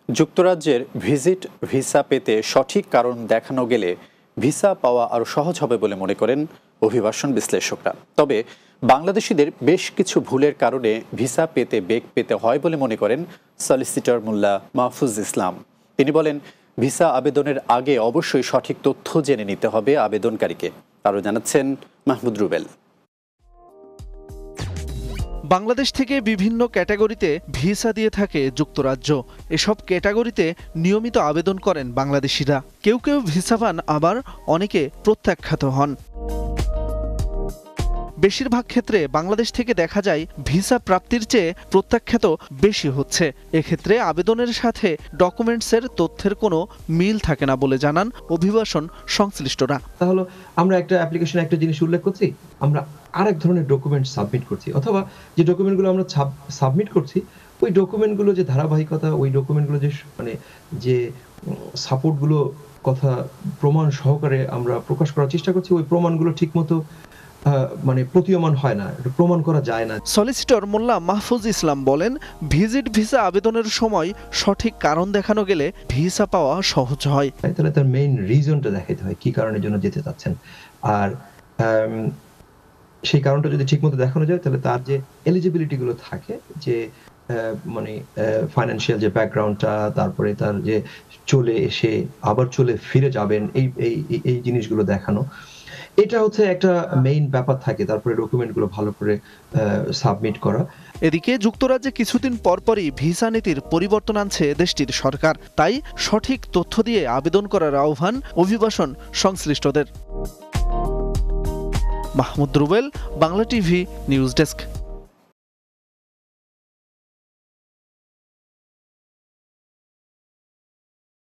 যুক্তরাজ্যের visit visa পেতে সঠিক কারণ দেখানো গেলে ভিসা পাওয়া আরও সহজ হবে বলে মনে করেন অভিবাসন বিশ্লেষকরা। তবে বাংলাদেশিদের বেশ কিছু ভুলের কারণে ভিসা পেতে বেগ পেতে হয় বলে মনে করেন সলিসিটর মোল্লা মাহফুজ ইসলাম। তিনি বলেন, ভিসা আবেদনের আগে অবশ্যই সঠিক তথ্য জেনে নিতে হবে আবেদনকারীকে। আরও জানাচ্ছেন মাহমুদ রুবেল। বাংলাদেশ থেকে বিভিন্ন ক্যাটাগরিতে ভিসা দিয়ে থাকে যুক্তরাজ্য। এসব ক্যাটাগরিতে নিয়মিত আবেদন করেন বাংলাদেশিরা। কেউ কেউ ভিসা পান, আবার অনেকে প্রত্যাখ্যাত হন। বেশিরভাগ ক্ষেত্রে বাংলাদেশ থেকে দেখা যায় ভিসা প্রাপ্তির চেয়ে প্রত্যাখ্যাত বেশি হচ্ছে। এক্ষেত্রে আবেদনের সাথে ডকুমেন্টসের তথ্যের কোনো মিল থাকে না বলে জানান অভিবাসন সংশ্লিষ্টরা। তাহলে আমরা একটা অ্যাপ্লিকেশনে একটা জিনিস উল্লেখ করছি, আমরা আরেক ধরনের ডকুমেন্ট সাবমিট করছি, অথবা যে ডকুমেন্টগুলো আমরা সাবমিট করছি ওই ডকুমেন্টগুলো যে ধারাবাহিকতা, ওই ডকুমেন্টগুলো যে সাপোর্টগুলো কথা প্রমাণ সহকারে আমরা প্রকাশ করার চেষ্টা করছি, ওই প্রমাণগুলো ঠিকমতো প্রতীয়মান হয় না, প্রমাণ করা যায় না। সলিসিটর মোল্লা মাহফুজ ইসলাম বলেন, ভিজিট ভিসা আবেদনের সময় সঠিক কারণ দেখানো গেলে ভিসা পাওয়া সহজ হয়। তাহলে তার মেইন রিজনটা দেখাতে হয়, কি কারণের জন্য যেতে চাচ্ছেন। আর সেই কারণটা যদি ঠিকমতো দেখানো যায়, তাহলে তার যে এলিজিবিলিটি গুলো থাকে, যে ফাইন্যান্সিয়াল যে ব্যাকগ্রাউন্ডটা, তারপরে তার যে চলে এসে আবার চলে ফিরে যাবেন, এই জিনিসগুলো দেখানো, এটা হচ্ছে একটা মেইন ব্যাপার থাকে। তারপরে ডকুমেন্টগুলো ভালো করে সাবমিট করা। এদিকে যুক্তরাজ্যে কিছুদিন পরপরই ভিসা নীতির পরিবর্তন আনছে দেশটির সরকার। তাই সঠিক তথ্য দিয়ে আবেদন করার আহ্বান অভিবাসন সংশ্লিষ্টদের। Mahmud Rubel, Bangla TV news desk.